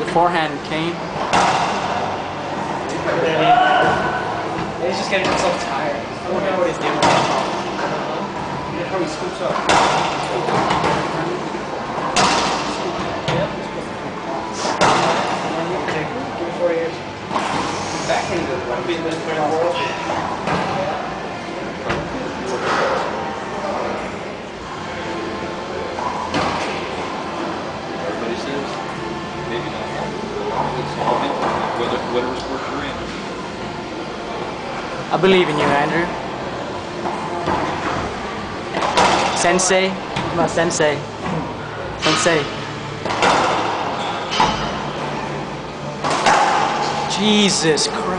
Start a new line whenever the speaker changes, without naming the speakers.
Forehand, Kane.
He's just getting himself tired. I don't know what he's doing. How he scoops up. Give me 4 years. Backhand is one being this player in the world.
Everybody says maybe not. It's all mental, whatever sport you're in.
I believe in you, Andrew. Sensei? Come on, Sensei. Sensei. Jesus Christ.